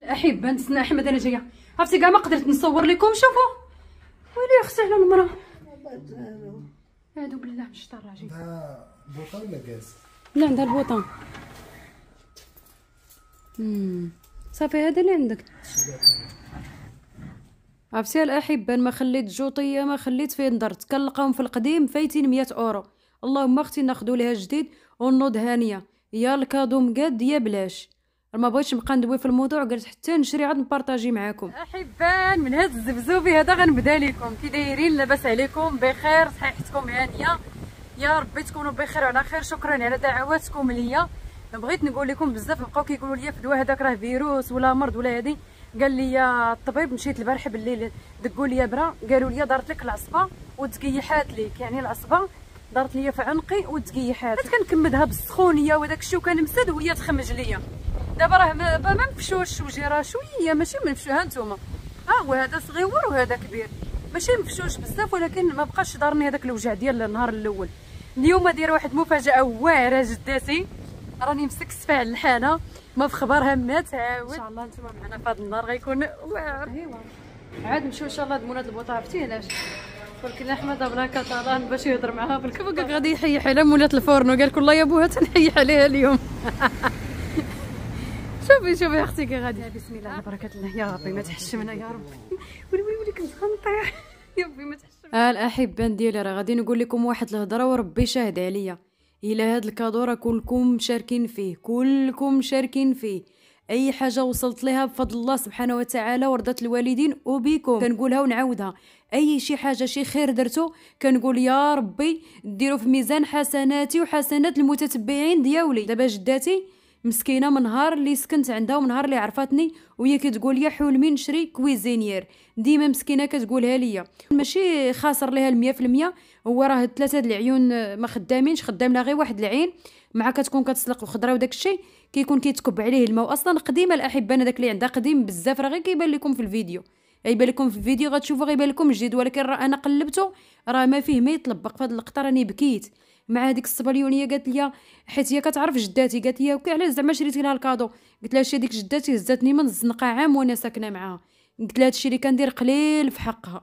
احبه نتسنى احمد انا جايه. عرفتي كاع ما قدرت نصور لكم. شوفوا ويلي اختي على المراه هادو بالله مش طراجين. عندها بوطه ولا كاس؟ لا عندها البوطه. صافي هذا اللي عندك. عرفتي الاحبه ما خليت جوطيه ما خليت فين درت كنلقاهم في القديم فايتين 100 اورو. اللهم اختي ناخذوا ليها جديد ونوض هانيه يا الكادو مقاد يا بلاش. ما بغيتش نبقى ندوي في الموضوع قلت حتى نشري عاد نبارطاجي معاكم. احبان من هذا الزبزوبي هذا غنبدا لكم. كي دايرين لاباس عليكم بخير صحيحتكم هانيه يا ربي تكونوا بخير وعلى خير. شكرا على دعواتكم ليا. بغيت نقول لكم بزاف بقاو كيقولوا لي فدوا هذاك راه فيروس ولا مرض ولا هذه. قال لي الطبيب مشيت البارح بالليل دقوا لي برا قالوا لي دارت لك العصبه وتقيحات ليك يعني العصبه دارت لي في عنقي وتقيحات. كنكمدها بالسخونيه وداك الشيء وكنمسد وهي تخمج ليا. دابا راه ما مفشوش وجي راه شويه ماشي منفشو. ها نتوما ها هو هذا صغيور وهذا كبير ماشي مفشوش بزاف ولكن ما بقاش دارني هذاك الوجع ديال النهار الاول. اليوم دايره واحد المفاجاه واعره جداتي. راني مسكسفه على الحاله ما في خبرها ما تعاود. ان شاء الله نتوما معنا في هذا النهار غيكون واعر. ايوا عاد نمشيو ان شاء الله دمونات البوطه. عرفتي علاش؟ ولكن احمد بلا كطالان باش يهضر معاها بالكبك غادي يحيح على مولات الفرن وقال لك والله يا بوها تنحيح عليها اليوم. شوفي اختي كي غادي. بسم الله على بركه الله يا ربي ما تحشمنا يا ربي. ولي كنت غنطيح يا ربي ما تحشمنا. الاحبان ديالي راه غادي نقول لكم واحد الهضره وربي شاهد عليا. الا هاد الكادو راه كلكم مشاركين فيه كلكم مشاركين فيه. اي حاجه وصلت لها بفضل الله سبحانه وتعالى ورضات الوالدين وبيكم. كنقولها ونعاودها اي شي حاجه شي خير درتو كنقول يا ربي ديروا في ميزان حسناتي وحسنات المتتبعين ديالي. دابا جداتي مسكينه من نهار اللي سكنت عندها ومن نهار اللي عرفتني وهي كتقول لي حولمي نشري كويزينير. ديما مسكينه كتقولها ليا ماشي خاسر ليها 100%. هو راه 3 د العيون ما خدامينش خدام لها غير واحد العين مع كتكون كتسلق الخضره وداك الشيء كيكون كيتكب عليه الماء. اصلا قديمه الاحبه داك اللي عندها قديم بزاف راه غير كيبان لكم في الفيديو. غيبان لكم في الفيديو غتشوفوا غيبان لكم جديد ولكن راه انا قلبته راه ما فيه ما يطلبق. فهاد اللقطه راني بكيت مع هذيك الصبليونيه قالت لي حيت هي كتعرف جداتي قالت لي علاش زعما شريتي لها الكادو. قلت لها شي ديك جداتي هزاتني من الزنقه عام وانا ساكنه معاها. قلت لها هادشي اللي كندير قليل في حقها.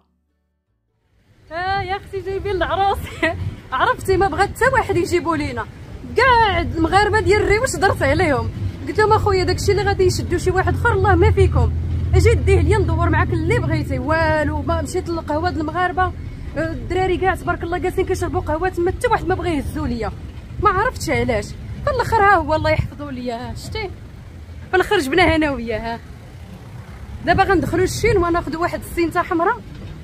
يا اختي جايبين العروس. عرفتي ما بغات حتى واحد يجيبوا لينا كاع المغاربه ديال الريوش درت عليهم. قلت لهم اخويا داكشي اللي غادي يشدوا شي واحد اخر الله ما فيكم. اجي ديه ليا ندور معاك اللي بغيتي والو. ما مشيت للقهوه د المغاربه الدراري كاع تبارك الله جالسين كيشربوا قهوه تما حتى واحد ما بغى يهزوا ليا ما عرفتش علاش. في الاخر ها هو الله يحفظوا ليا شتي في الاخر جبناها انا وياها. دابا غندخلوا الشين وناخذوا واحد السينته حمراء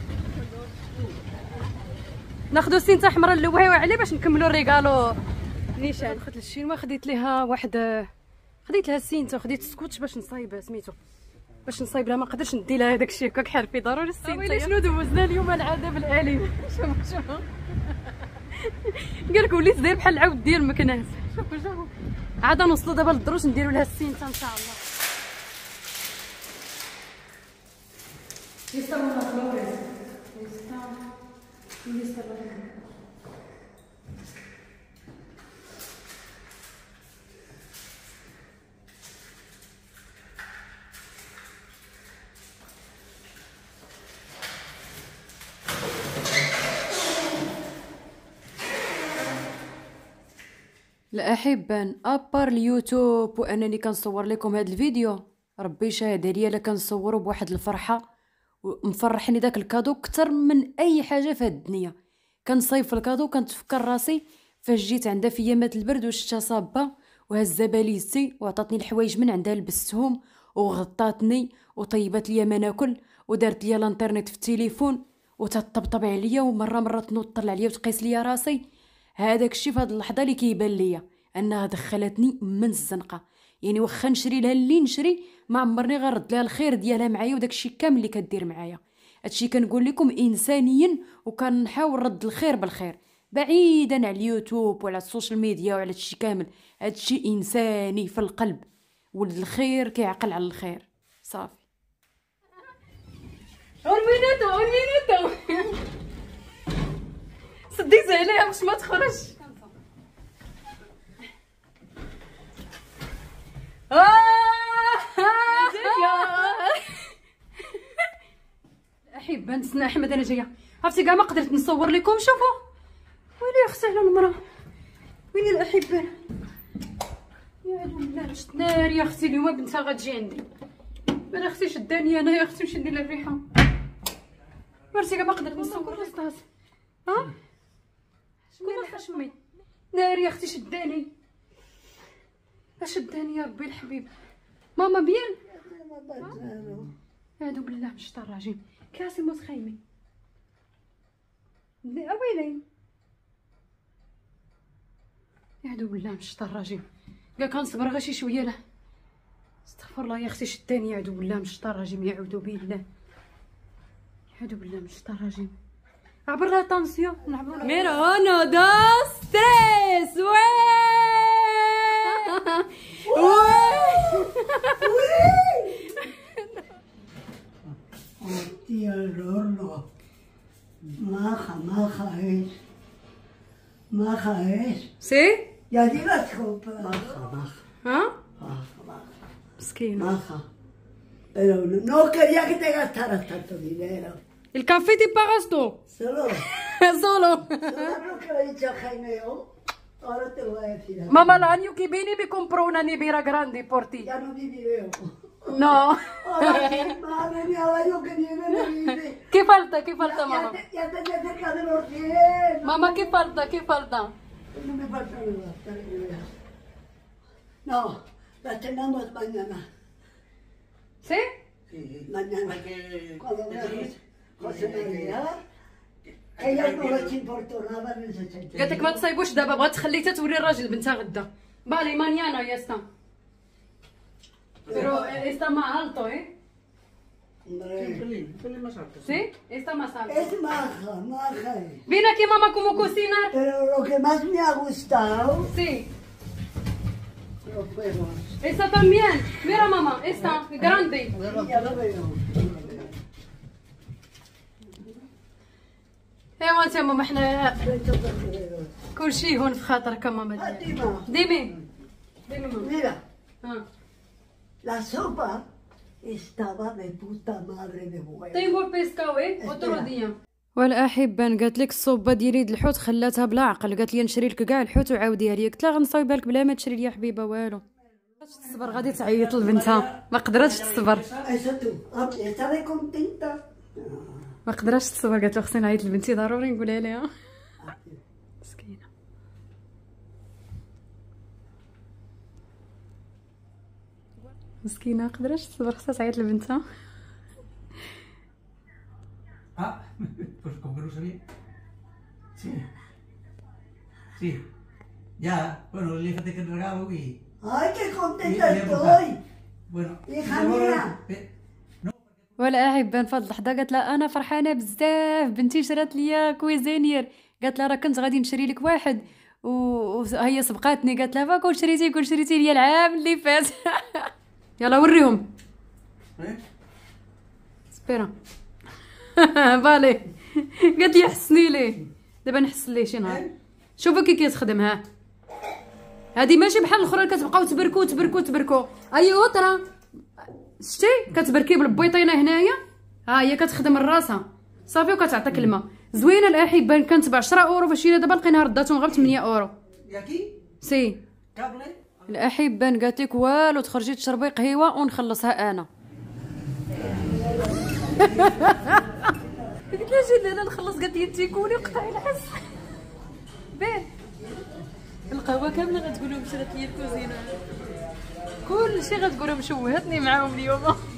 ناخذوا سينته حمراء نلوحيوها عليه باش نكملوا الريغالو نيشان. دخلت للشين خديت ليها واحد خديت لها السينته وخديت السكوتش باش نصايب سميتو باش نصايب لها ما قدرتش ندي لها داك الشيء هكاك حرفي ضروري السينته. ويلي شنو دوزنا اليوم العذاب الاليم. شوفوا قال لك وليت داير بحال العود ديال المكناس. شوفوا عاد نوصلوا دابا للدروج نديروا لها السينته ان شاء الله. يسر الله فلوس يسر الله. الاحبان ابار اليوتيوب وانني كنصور لكم هذا الفيديو ربي شاهد عليا لا كنصوروا بواحد الفرحه ومفرحني داك الكادو اكثر من اي حاجه في هاد الدنيا. كنصايب في الكادو كنتفكر راسي فاش جيت عندها في ايامات البرد وشتا صابه وهزه باليزتي وعطاتني الحوايج من عندها لبستهم وغطاتني وطيبات ليا ما ناكل ودارت ليا الانترنت في التليفون وتطبطب عليا ومره تنوض طلع عليا وتقيس ليا راسي. هذاك الشيء في هذه اللحظه اللي كيبان ليا انها دخلتني من الزنقه. يعني واخا نشري لها اللي نشري ما عمرني غنرد لها الخير ديالها معايا وداك الشيء كامل اللي كدير معايا. هادشي كنقول لكم انسانيا وكنحاول رد الخير بالخير بعيدا على اليوتيوب وعلى السوشيال ميديا وعلى هادشي كامل. هادشي انساني في القلب والخير كيعقل على الخير صافي. ورميناتو سديت عليها باش ما تخرج. الاحبه نتسنى احمد انا جايه. عرفتي كاع ما قدرت نصور لكم. شوفوا ويلي اختي على المراه. ويلي الاحبه يا بالله شت نار يا اختي. اليوم بنتها غتجي عندي. انا اختي شداني انا يا اختي باش ندير الريحه. عرفتي كاع ما قدرت نصور الاستاذ. ها شكون اللي حشمي نار يا اختي شداني. شداني يا ربي الحبيب. ماما بيان اعوذ بالله من الشيطان الرجيم. كاسي موت خايمي اويلي. اعوذ بالله من الشيطان الرجيم. كاع كنصبر غير شي شويه. لا استغفر الله يا اختي شداني. اعوذ بالله من الشيطان الرجيم. يعوذ بالله. اعوذ بالله من الشيطان الرجيم. عبر لها طانسيون نعبروا ميرا انا دو ستريس. Tía Lorlo, maja es. سي Ya digas comprar. Maja. ها Maja. مسكينه. Maja. Pero no quería que te gastaras tanto dinero. الكافي تي باغاستو Solo سولو. lo que le he dicho a Jaime yo. Ahora te lo voy a decir. ماما الانيو كي بيني بيكمبرو una nevera grande por ti. Ya no viviré. No. Madre mía, el año que viene no vive. ¿Qué falta mamá? Ya te cerca de los 100. Mamá, ¿qué falta? No me falta nada, para que veas. No, la tenemos mañana. ¿Sí? Sí, mañana. Cuando veamos José María, ellas no les importó nada en ese sentido. قالت لك ما تصايبوش دابا بغات تخليتها توري الراجل بنتها غدا. بالي مانيانا يا استا. Pero está más alto, ¿eh? Hombre, ¿Sí? Está más alto. es maja. Ven aquí, mamá, cómo cocinar. Pero lo que más me ha gustado, Sí. los juegos. Esta también. Mira, mamá, esta, grande. Ya lo veo. ايوا انت ماما حنا Estos dos juegos. كل شيء هون في خاطرك يا ماما. Fátima, ديمي ماما. mira, ها. la sopa estaba de puta madre de buena. Tengo pescado, ¿eh? Otro día. والاحبان قالت لك الصوبه ديالي د الحوت خلاتها بلا عقل. قالت لي نشري لك كاع الحوت وعاوديها لي. قلت لها غنصايبها لك بلا ما تشري لي حبيبه والو. تصبر غادي تعيط لبنتها. ما قدراتش تصبر. Eso tú, estaré contenta. ما قدراتش تصبر. قالت له خصني نعيط لبنتي ضروري نقولها ليها. مسكينه. مسكينه ما قدراتش تصبر. خصها تعيط لبنتها. Ah, pues como que no sabía. Sí. Sí. Ya, bueno, fíjate que regalo y... Ay, qué contenta y estoy. Bueno, Hija mía. ولا احبان في هاد اللحظه قالت لها انا فرحانه بزاف بنتي شرات ليا كويزينير. قالت لها راه كنت غادي نشري لك واحد وهي سبقاتني. قالت لها كون شريتي ليا العام اللي فات. يلا وريهم. سبيرا. بالي قالت لي حسني ليه. دابا نحسن ليه شي نهار. شوفوا كي كيتخدم. ها هادي ماشي بحال الاخرى كتبقاو تبركو. اي اوطرا شتي كتبركي بالبيطينه هنايا. ها هي كتخدم راسها صافي وكتعطيك الماء. زوينه الاحبان كانت ب 10 اورو فاش دابا لقيناها رداتهم غير 8 اورو. سي الاحبان قالت لك والو تخرجي تشربي قهيوه ونخلصها انا. قلت لها جي انا نخلص. قالت لي انتي كوني وقطعي الحس. بين القهوه كامله غتقول لهم شرات لي الكوزينه. كل شيء غتقول لهم شوهتني معاهم اليوم.